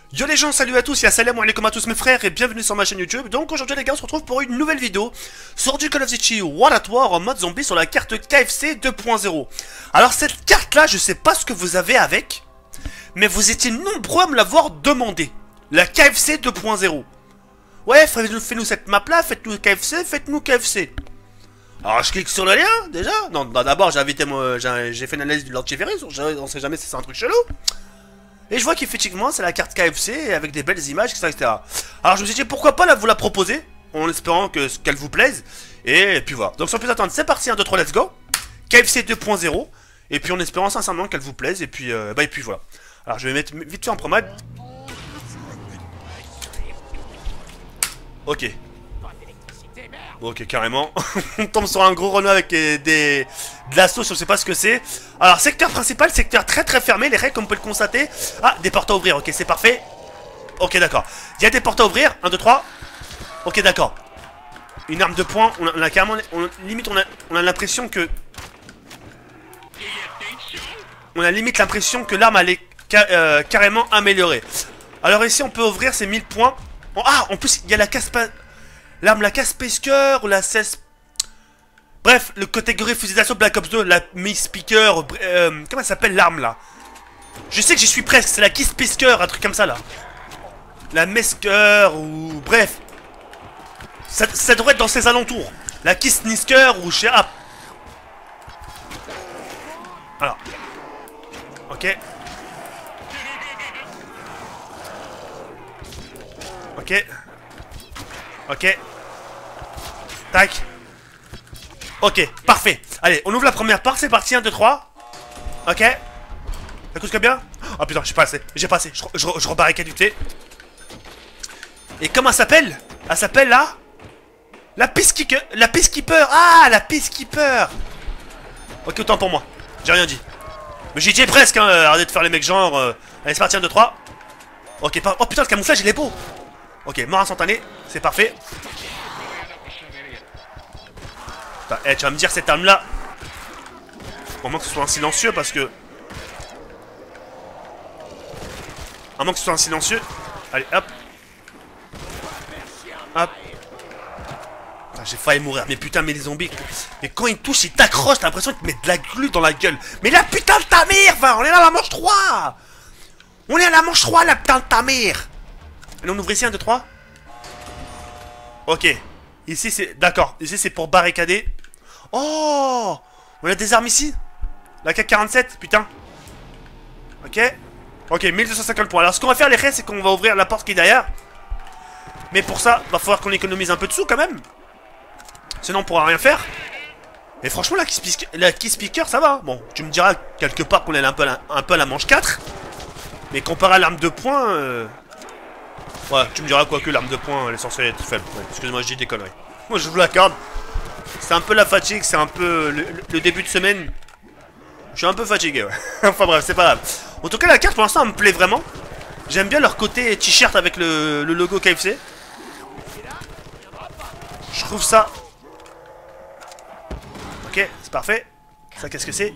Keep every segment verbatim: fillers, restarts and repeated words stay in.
Yo les gens, salut à tous, et assalamu alaikum à tous mes frères et bienvenue sur ma chaîne YouTube. Donc aujourd'hui les gars, on se retrouve pour une nouvelle vidéo sur du Call of Duty World at War en mode zombie sur la carte K F C deux point zéro. Alors cette carte là, je sais pas ce que vous avez avec, mais vous étiez nombreux à me l'avoir demandé. La K F C deux point zéro. Ouais, faites-nous cette map là, faites-nous K F C, faites-nous K F C. Alors je clique sur le lien déjà. Non, d'abord j'ai invité moi, j'ai fait une analyse de l'antivirus, on sait jamais si c'est un truc chelou. Et je vois qu'effectivement c'est la carte K F C avec des belles images, et cetera, et cetera. Alors je me suis dit pourquoi pas la, vous la proposer, en espérant que qu'elle vous plaise. Et puis voilà. Donc sans plus attendre, c'est parti, un, deux, trois, let's go. K F C deux point zéro. Et puis en espérant sincèrement qu'elle vous plaise. Et puis, euh, bah, et puis voilà. Alors je vais mettre vite fait en promade. Ok. Ok, carrément. On tombe sur un gros Renault avec des, des de la sauce, je sais pas ce que c'est. Alors, secteur principal, secteur très très fermé, les règles comme vous pouvez le constater. Ah, des portes à ouvrir, ok, c'est parfait. Ok, d'accord. Il y a des portes à ouvrir, un, deux, trois. Ok, d'accord. Une arme de poing, on a, on a carrément, on, limite on a, on a l'impression que... On a limite l'impression que l'arme elle est ca euh, carrément améliorée. Alors ici, on peut ouvrir ces mille points. Oh, ah, en plus, il y a la casse... L'arme, la casse-pesqueur ou la cesse... Bref, le catégorie fusil d'assaut Black Ops deux, la Miss-Piqueur... Euh, comment ça s'appelle l'arme, là? Je sais que j'y suis presque, c'est la Kiss-Pesqueur, un truc comme ça, là. La Mesqueur, ou... Bref. Ça, ça devrait être dans ses alentours. La Kiss-Nisker, ou chez... Ah. Alors. Ok. Ok. Ok. Tac. Ok, parfait. Allez, on ouvre la première part, c'est parti, un, deux, trois. Ok. Ça coûte combien? Oh putain, j'ai pas assez, j'ai pas assez. Je, je, je rebarricade du thé. Et comment elle s'appelle? Elle s'appelle là La Peacekeeper. La Peacekeeper. Ah, la Peacekeeper. Ok, autant pour moi. J'ai rien dit. Mais j'y étais presque, hein. Arrêtez de faire les mecs genre. Euh... Allez, c'est parti, un, deux, trois. Ok, par... Oh putain, le camouflage, il est beau. Ok, mort instantané, c'est parfait. Bah, eh, tu vas me dire cette arme là. Au moins que ce soit un silencieux parce que. À moins que ce soit un silencieux. Allez, hop. Hop. J'ai failli mourir. Mais putain, mais les zombies. Mais quand ils touchent, ils t'accrochent. T'as l'impression qu'ils te mettent de la glu dans la gueule. Mais la putain de ta mère, va. On est là à la manche trois. On est à la manche trois, la putain de ta mère. Allez, on ouvre ici, un, deux, trois. Ok. Ici, c'est... D'accord. Ici, c'est pour barricader. Oh, on a des armes ici. La K quarante-sept, putain. Ok. Ok, mille deux cent cinquante points. Alors, ce qu'on va faire, les restes, c'est qu'on va ouvrir la porte qui est derrière. Mais pour ça, va falloir qu'on économise un peu de sous, quand même. Sinon, on pourra rien faire. Et franchement, la Key Speaker, ça va. Bon, tu me diras quelque part qu'on est un peu, à la, un peu à la manche quatre. Mais comparé à l'arme de poing... Euh... Ouais, tu me diras quoi que l'arme de poing, elle est censée être faible. Ouais, excuse-moi, je dis des conneries. Moi, je vous l'accorde. C'est un peu la fatigue, c'est un peu le, le début de semaine. Je suis un peu fatigué, ouais. Enfin bref, c'est pas grave. En tout cas, la carte, pour l'instant, elle me plaît vraiment. J'aime bien leur côté t-shirt avec le, le logo K F C. Je trouve ça... Ok, c'est parfait. Ça, qu'est-ce que c'est?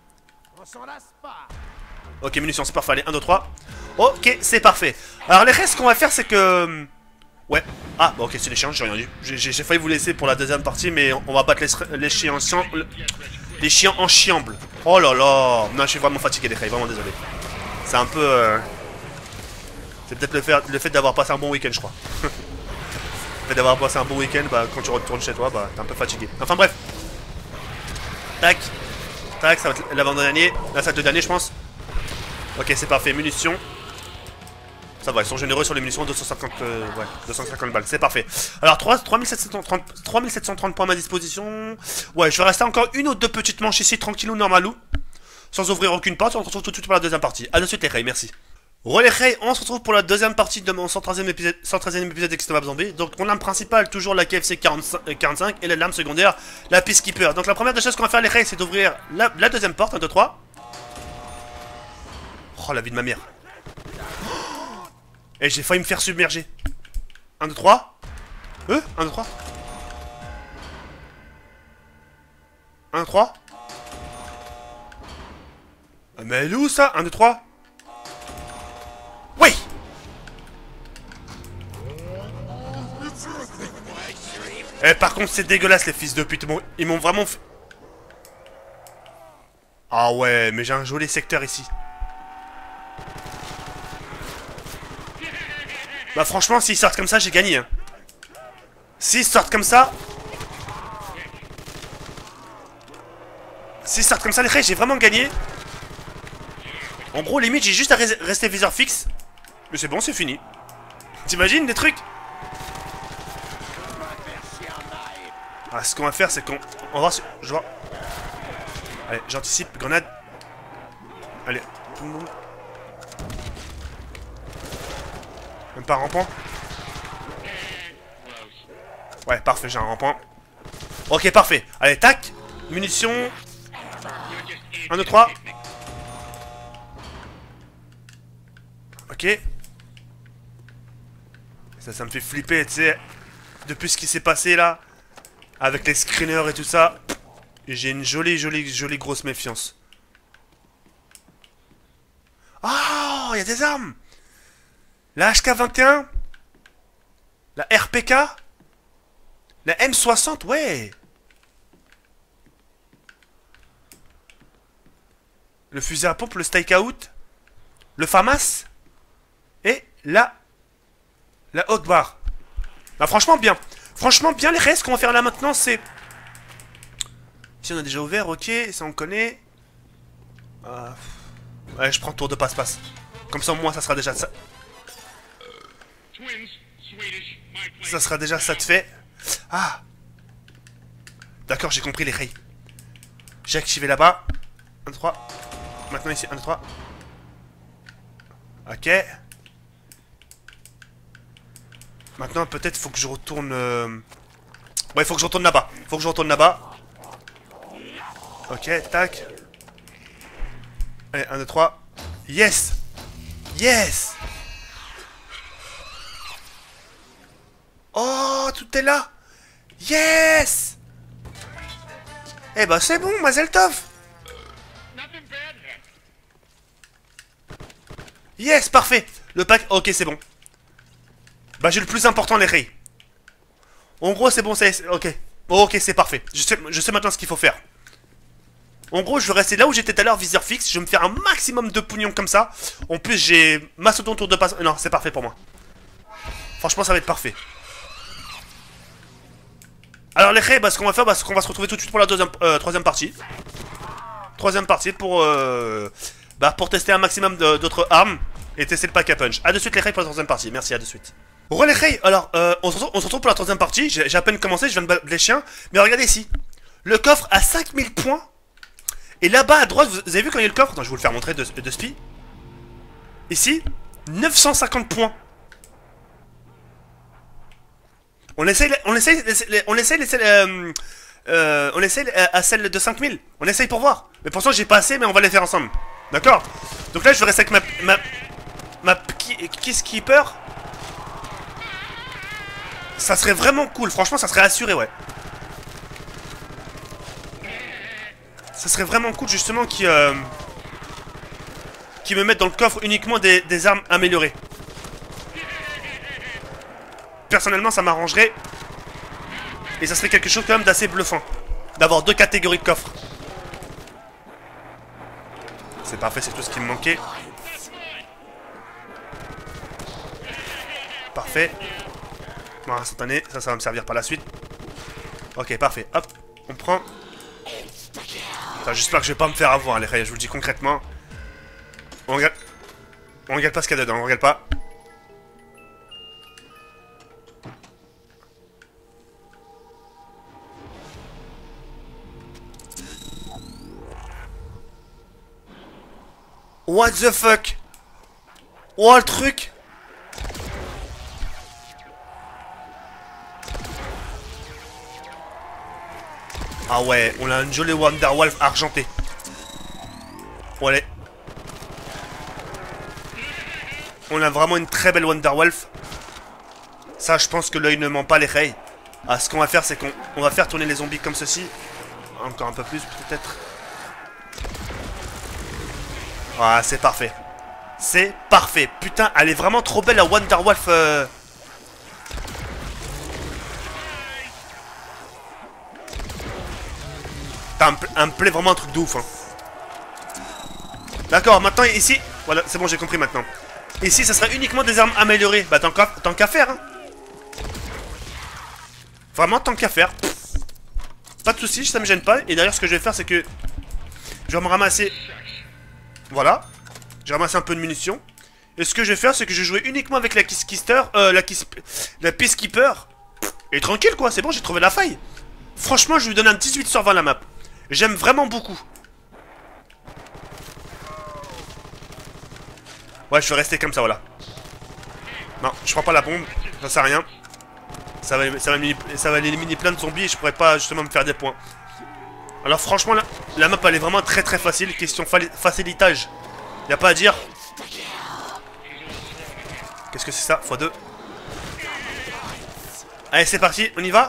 Ok, munitions, c'est parfait. Allez, un, deux, trois. Ok, c'est parfait. Alors les restes qu'on va faire c'est que... Ouais. Ah, bah ok, c'est les chiens, j'ai rien dit. J'ai failli vous laisser pour la deuxième partie, mais on va battre les, les chiens en... Les chiens en chiamble. Oh là là. Non, je suis vraiment fatigué les frères, vraiment désolé. C'est un peu... Euh... C'est peut-être le fait, le fait d'avoir passé un bon week-end, je crois. Le fait d'avoir passé un bon week-end, bah quand tu retournes chez toi, bah t'es un peu fatigué. Enfin bref. Tac. Tac, ça va être l'avant-dernier. Là, ça va être le dernier, je pense. Ok, c'est parfait. Munitions. Ça va, ils sont généreux sur les munitions, deux cent cinquante, euh, ouais, deux cent cinquante balles, c'est parfait. Alors, trois mille sept cent trente points à ma disposition. Ouais, je vais rester encore une ou deux petites manches ici, tranquillou, normalou. Sans ouvrir aucune porte, on se retrouve tout de suite pour la deuxième partie. A de suite les Ray, merci. Re les Ray, on se retrouve pour la deuxième partie de mon cent treizième épisode, cent treizième épisode d'Extreme Zombie. Donc, mon arme principale, toujours la K F C quarante-cinq, et l'arme secondaire, la Peacekeeper. Donc, la première des choses qu'on va faire les Ray, c'est d'ouvrir la, la deuxième porte, un, deux, trois. Oh, la vie de ma mère. Et j'ai failli me faire submerger. un, deux, trois. Euh un, deux, trois. un, deux, trois. Mais elle est où ça? un, deux, trois. Oui. Eh, par contre, c'est dégueulasse, les fils de pute. Bon, ils m'ont vraiment fait... Ah ouais, mais j'ai un joli secteur ici. Bah franchement, s'ils sortent comme ça, j'ai gagné. Hein. S'ils sortent comme ça... S'ils sortent comme ça, les raies, j'ai vraiment gagné. En gros, limite, j'ai juste à rester viseur fixe. Mais c'est bon, c'est fini. T'imagines des trucs? Ah, ce qu'on va faire, c'est qu'on... On va voir si... Je vois... Allez, j'anticipe, grenade. Allez. Même pas un rampant. Ouais, parfait, j'ai un rampant. Ok, parfait. Allez, tac. Munitions. un, deux, trois. Ok. Ça, ça me fait flipper, tu sais. Depuis ce qui s'est passé là. Avec les screeners et tout ça. J'ai une jolie, jolie, jolie grosse méfiance. Oh, il y a des armes. La H K vingt et un. La R P K. La M soixante, ouais. Le fusil à pompe, le Stakeout. Le FAMAS. Et la... La Hotbar. Bah franchement bien. Franchement bien, les restes qu'on va faire là maintenant, c'est... Si on a déjà ouvert, ok, ça on connaît. Euh... Ouais, je prends tour de passe-passe. Comme ça, au moins, ça sera déjà ça. Ça sera déjà ça de fait. Ah. D'accord, j'ai compris les rails. J'ai activé là-bas. un, deux, trois. Maintenant ici, un, deux, trois. Ok. Maintenant, peut-être, faut que je retourne... Euh... Ouais, faut que je retourne là-bas. Faut que je retourne là-bas. Ok, tac. Allez, un, deux, trois. Yes! Yes! Oh, tout est là! Yes! Eh ben, c'est bon, Mazel Tov! Yes, parfait! Le pack... Ok, c'est bon. Bah, j'ai le plus important, les rays. En gros, c'est bon, c'est... Ok. Ok, c'est parfait. Je sais, je sais maintenant ce qu'il faut faire. En gros, je vais rester là où j'étais tout à l'heure, viseur fixe. Je vais me faire un maximum de pognon comme ça. En plus, j'ai Mastodon tour de passe. Non, c'est parfait pour moi. Franchement, ça va être parfait. Alors, les rays, bah, ce qu'on va faire, bah, c'est qu'on va se retrouver tout de suite pour la deuxième, euh, troisième partie. Troisième partie pour, euh, bah, pour tester un maximum d'autres armes et tester le pack à punch. A de suite, les rays, pour la troisième partie. Merci, à de suite. Re les rays, alors, euh, on, se retrouve, on se retrouve pour la troisième partie. J'ai à peine commencé, je viens de battre les chiens. Mais regardez ici. Le coffre a cinq mille points. Et là-bas à droite, vous avez vu quand il y a le coffre? Attends, je vais vous le faire montrer de, de spi. Ici, neuf cent cinquante points. On essaye, on essaye, on essaye, euh, euh, on essaye à celle de cinq mille. On essaye pour voir. Mais pour ça, j'ai pas assez, mais on va les faire ensemble. D'accord? Donc là, je vais rester avec ma, ma, ma Kiss Keeper. Ça serait vraiment cool. Franchement, ça serait assuré, ouais. Ça serait vraiment cool justement qui euh, qui me mettent dans le coffre uniquement des, des armes améliorées. Personnellement, ça m'arrangerait. Et ça serait quelque chose quand même d'assez bluffant. D'avoir deux catégories de coffres. C'est parfait, c'est tout ce qui me manquait. Parfait. Bon, instantané, ça, ça va me servir par la suite. Ok, parfait. Hop, on prend... J'espère que je vais pas me faire avoir, les rails, je vous le dis concrètement. On regarde... On regarde pas ce qu'il y a dedans, on regarde pas. What the fuck? Oh, le truc! Ah ouais, on a une jolie Wonderwolf argentée. Ouais. On a vraiment une très belle Wonderwolf. Ça, je pense que l'œil ne ment pas, les rails. Ah, ce qu'on va faire, c'est qu'on on va faire tourner les zombies comme ceci. Encore un peu plus, peut-être. Ah, c'est parfait. C'est parfait. Putain, elle est vraiment trop belle, la Wonderwolf. Euh... Ça me, me plaît vraiment un truc de ouf. Hein. D'accord, maintenant ici... Voilà, c'est bon, j'ai compris maintenant. Ici, ça sera uniquement des armes améliorées. Bah, tant qu'à tant qu'à faire. Hein. Vraiment, tant qu'à faire. Pas de soucis, ça me gêne pas. Et d'ailleurs, ce que je vais faire, c'est que... Je vais me ramasser... Voilà. J'ai ramassé un peu de munitions. Et ce que je vais faire, c'est que je vais jouer uniquement avec la Kisskister, euh, la Kiss... La Peacekeeper. Et tranquille, quoi, c'est bon, j'ai trouvé la faille. Franchement, je lui donne un dix-huit sur vingt la map. J'aime vraiment beaucoup. Ouais, je vais rester comme ça, voilà. Non, je prends pas la bombe, ça sert à rien. Ça va, ça va, ça va éliminer plein de zombies et je pourrais pas justement me faire des points. Alors franchement, la, la map, elle est vraiment très très facile. Question fa facilitage. Y a pas à dire. Qu'est-ce que c'est ça? fois deux. Allez, c'est parti, on y va.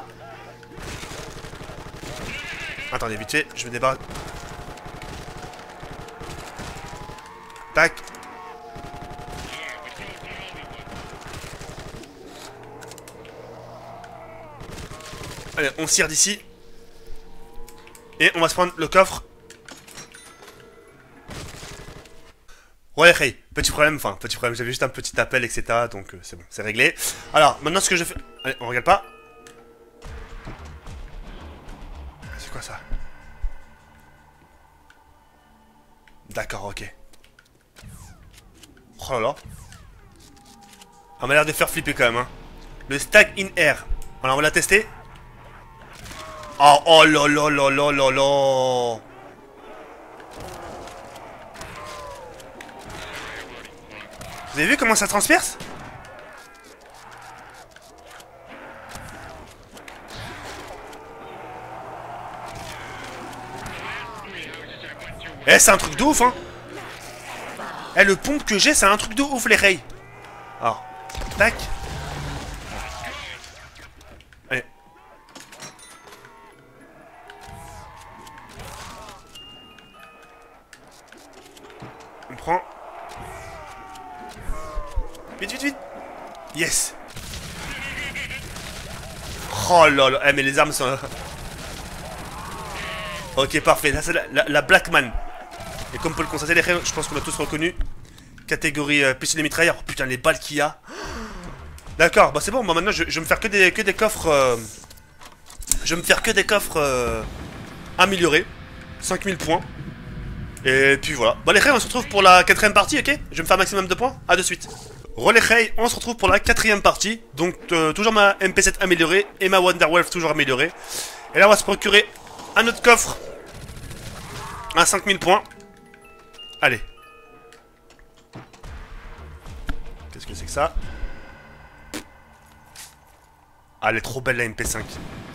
Attendez, vite fait, je me débarrasse. Tac. Allez, on tire d'ici. Et on va se prendre le coffre. Ouais, hey, petit problème, enfin, petit problème, j'avais juste un petit appel, et cetera. Donc, euh, c'est bon, c'est réglé. Alors, maintenant, ce que je fais... Allez, on regarde pas. C'est quoi ça? D'accord, ok. Oh là là. On m'a l'air de faire flipper quand même, hein. Le stack in air. Alors, on va la tester. Oh, oh là là là là là là. Vous avez vu comment ça transperce? Eh, c'est un truc de ouf, hein. Eh, le pompe que j'ai, c'est un truc de ouf, les rails. Alors, tac. Allez. On prend. Vite, vite, vite. Yes. Oh là là. Eh, mais les armes sont... Ok, parfait. Là, c'est la, la, la Blackman. Et comme on peut le constater, les règles, je pense qu'on a tous reconnu. Catégorie euh, pistolet mitrailleur. Oh, putain, les balles qu'il y a. D'accord, bah c'est bon. Bah, maintenant, je, je vais me faire que des, que des coffres... Euh... Je vais me faire que des coffres... Euh... améliorés. cinq mille points. Et puis voilà. Bon, les règles, on se retrouve pour la quatrième partie, ok? Je vais me faire un maximum de points. À de suite. Relais Ray, on se retrouve pour la quatrième partie. Donc, euh, toujours ma M P sept améliorée et ma Wonderwolf toujours améliorée. Et là, on va se procurer un autre coffre à cinq mille points. Allez. Qu'est-ce que c'est que ça? Ah, elle est trop belle la M P cinq.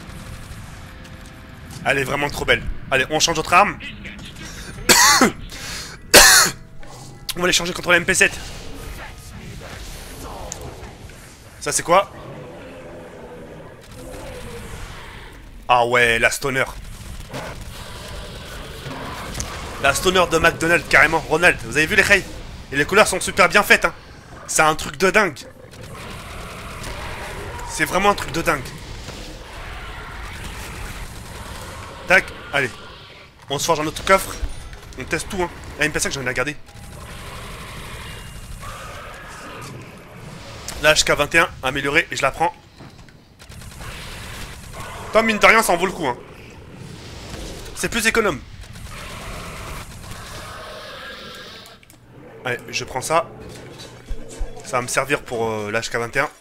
Elle est vraiment trop belle. Allez, on change notre arme. On va les changer contre la M P sept. Ça c'est quoi? Ah ouais, la stoner. La stoner de McDonald's, carrément. Ronald, vous avez vu les rails? Et les couleurs sont super bien faites, hein. C'est un truc de dingue. C'est vraiment un truc de dingue. Tac, allez. On se forge un autre coffre. On teste tout, hein. La M P cinq, j'en ai la garder. La H K vingt et un, améliorée, et je la prends. Tant mine de rien, ça en vaut le coup, hein. C'est plus économe. Allez, je prends ça. Ça va me servir pour euh, la H K vingt et un.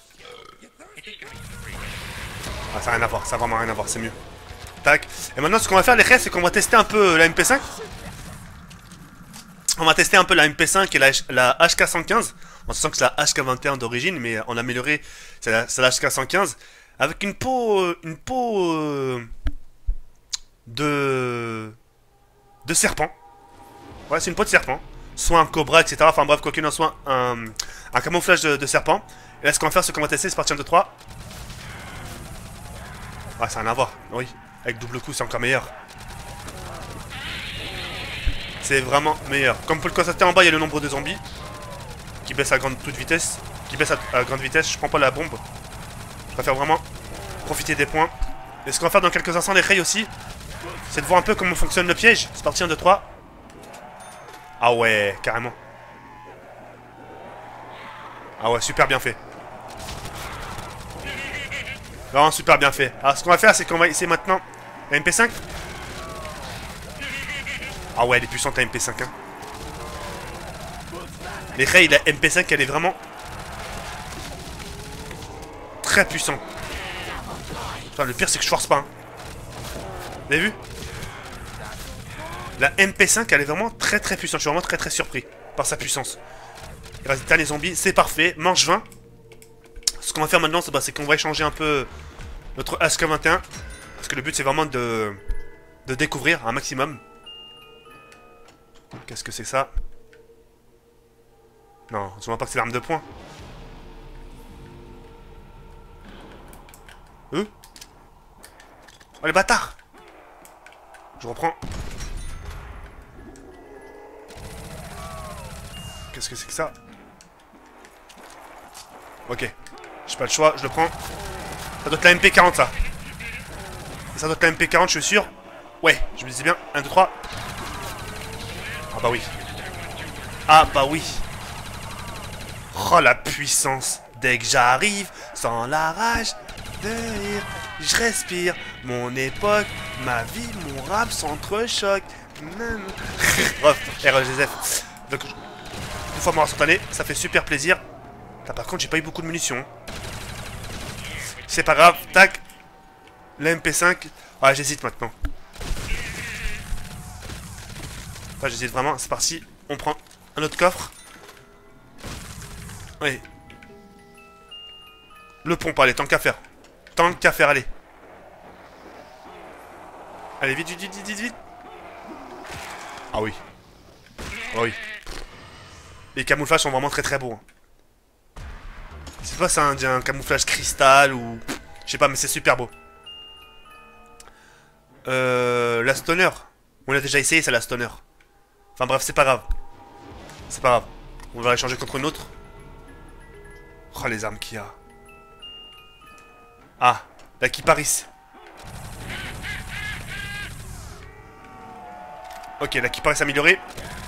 Ah, ça n'a rien à voir, ça n'a vraiment rien à voir, c'est mieux. Tac. Et maintenant, ce qu'on va faire, les restes, c'est qu'on va tester un peu la M P cinq. On va tester un peu la M P cinq et la, la H K cent quinze. On sent que c'est la H K vingt et un d'origine, mais en amélioré, c'est la, la H K cent quinze. Avec une peau... Une peau... Euh, de... De serpent. Ouais, c'est une peau de serpent. Soit un cobra, et cetera. Enfin bref, quoi qu'il en soit, un, un camouflage de, de serpent. Et là, ce qu'on va faire, c'est qu'on va tester, c'est partir de trois. Ah, ça n'a rien à voir. Oui, avec double coup, c'est encore meilleur. C'est vraiment meilleur. Comme vous pouvez le constater en bas, il y a le nombre de zombies. Qui baisse à grande toute vitesse. Qui baisse à, à grande vitesse. Je prends pas la bombe. Je préfère vraiment profiter des points. Et ce qu'on va faire dans quelques instants, les rails aussi, C'est de voir un peu comment fonctionne le piège. C'est parti, un, deux, trois. Ah ouais, carrément. Ah ouais, super bien fait. Vraiment super bien fait. Alors ce qu'on va faire, c'est qu'on va essayer maintenant la M P cinq. Ah ouais, elle est puissante la M P cinq. Hein. Mais Rey, la M P cinq, elle est vraiment très puissante. Enfin, le pire, c'est que je force pas. Hein. Vous avez vu? La M P cinq, elle est vraiment très très puissante. Je suis vraiment très très surpris par sa puissance. Vas-y, t'as les zombies, c'est parfait. Manche vingt. Ce qu'on va faire maintenant, c'est bah, qu'on va échanger un peu notre A S K vingt et un. Parce que le but, c'est vraiment de, de découvrir un maximum. Qu'est-ce que c'est ça? Non, je vois pas que c'est l'arme de poing. Eux? Oh, les bâtards! Je reprends. Qu'est-ce que c'est que ça? Ok. J'ai pas le choix, je le prends. Ça doit être la M P quarante, ça. Ça doit être la M P quarante, je suis sûr. Ouais, je me disais bien. un, deux, trois. Ah bah oui. Ah bah oui. Oh la puissance. Dès que j'arrive, sans la rage de rire, je respire. Mon époque, ma vie, mon rap s'entrechoque. Bref, R G F. Donc, une fois mort instantané, ça fait super plaisir. Là, par contre, j'ai pas eu beaucoup de munitions. C'est pas grave, tac. La M P cinq. Ah, j'hésite maintenant. Enfin, j'hésite vraiment, c'est parti. On prend un autre coffre. Oui. Le pompe, allez, tant qu'à faire. Tant qu'à faire, allez. Allez, vite, vite, vite, vite, vite, vite. Ah oui. Ah oui. Les camouflages sont vraiment très très beaux. Hein. C'est pas ça, un, un camouflage cristal ou... Je sais pas, mais c'est super beau. Euh... La stoner. On l'a déjà essayé, ça, la stoner. Enfin bref, c'est pas grave. C'est pas grave. On va l'échanger contre une autre. Oh, les armes qu'il y a. Ah, la Kiparis. Ok, la Kiparis améliorée.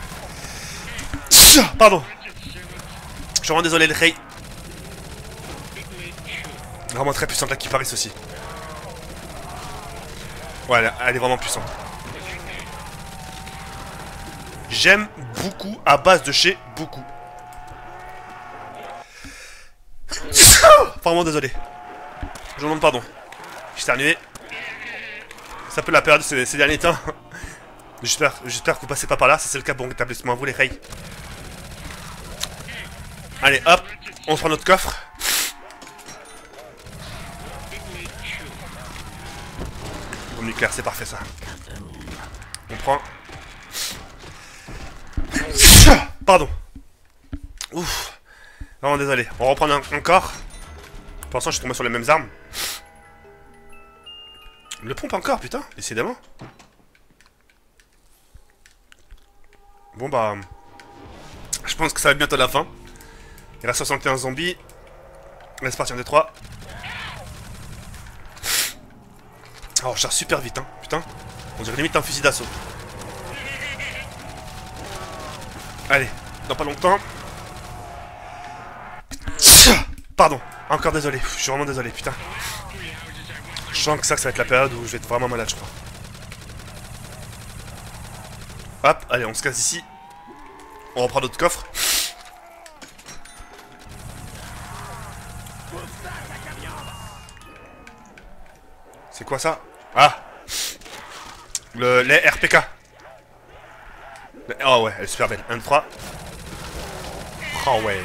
Pardon. Je suis vraiment désolé, le Rey. Vraiment très puissante la Kiparis aussi. Ouais, elle, elle est vraiment puissante. J'aime beaucoup à base de chez beaucoup. Vraiment désolé. Je vous demande pardon. Je suis éternué. C'est un peu la période ces, ces derniers temps. J'espère j'espère que vous passez pas par là. Si c'est le cas, bon rétablissement à vous les Rey. Allez, hop. On prend notre coffre. Bombe nucléaire, c'est parfait ça. On prend. Pardon. Ouf. Vraiment désolé. On reprend un, encore. Pour l'instant, je suis tombé sur les mêmes armes. Le pompe encore, putain. Décidément. Bon bah... Je pense que ça va être bientôt la fin. Il reste soixante et un zombies. Laisse partir un, deux, trois. Oh, je charge super vite, hein. Putain. On dirait limite un fusil d'assaut. Allez, dans pas longtemps. Pardon, encore désolé. Je suis vraiment désolé, putain. Je sens que ça, ça va être la période où je vais être vraiment malade, je crois. Hop, allez, on se casse ici. On reprend d'autres coffres. C'est quoi ça? Ah, le, les R P K. Oh ouais, elle est super belle. un, deux, trois. Oh ouais.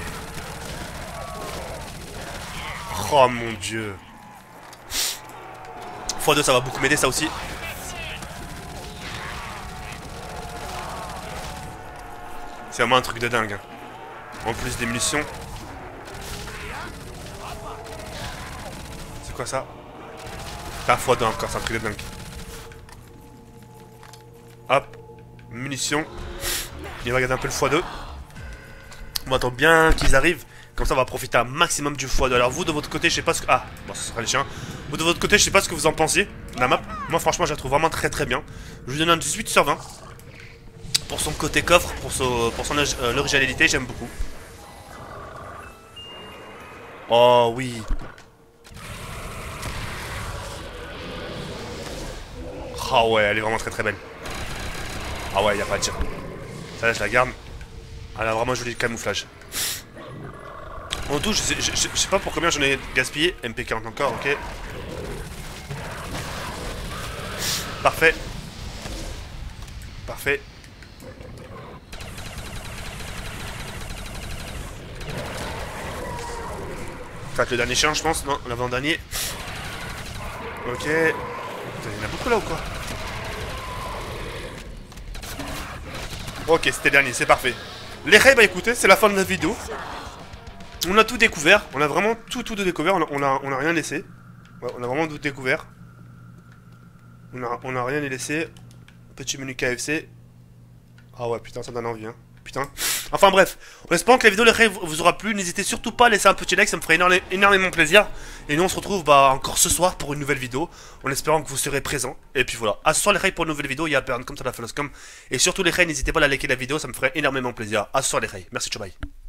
Oh mon dieu. fois deux, ça va beaucoup m'aider, ça aussi. C'est vraiment un truc de dingue. Hein. En plus des munitions. C'est quoi ça? Ah, fois deux encore, c'est un truc de dingue. Hop. Munitions. Il va regarder un peu le fois deux. On attend bien qu'ils arrivent. Comme ça, on va profiter un maximum du fois deux. Alors, vous, de votre côté, je sais pas ce que... Ah, bon, ce sera les chiens. Vous de votre côté, je sais pas ce que vous en pensez. La map, moi franchement, je la trouve vraiment très très bien. Je lui donne un dix-huit sur vingt. Pour son côté coffre, pour son, pour son euh, originalité, j'aime beaucoup. Oh oui. Ah oh, ouais, elle est vraiment très très belle. Ah ouais, y a pas de tir. Ça là, je la garde. Elle a vraiment un joli camouflage. En tout, je sais, je, je, je sais pas pour combien j'en ai gaspillé. M P quarante encore, ok. Parfait. Parfait. Ça va être le dernier chien, je pense. Non, l'avant-dernier. Ok. Il y en a beaucoup là ou quoi? Ok, c'était le dernier, c'est parfait. Les raids, bah écoutez, c'est la fin de la vidéo. On a tout découvert. On a vraiment tout, tout découvert. On a, on a, on a rien laissé. Ouais, on a vraiment tout découvert. On a, on a rien laissé. Petit menu K F C. Ah ouais, putain, ça donne envie, hein. Putain. Enfin bref, on espère que la vidéo les rêves vous aura plu. N'hésitez surtout pas à laisser un petit like, ça me ferait énorme, énormément plaisir. Et nous on se retrouve bah, encore ce soir pour une nouvelle vidéo, en espérant que vous serez présents. Et puis voilà, à ce soir les rêves pour une nouvelle vidéo, il y a Burn comme ça la Foloscom. Et surtout les rêves, n'hésitez pas à liker la vidéo, ça me ferait énormément plaisir. À ce soir les rêves, merci, ciao bye.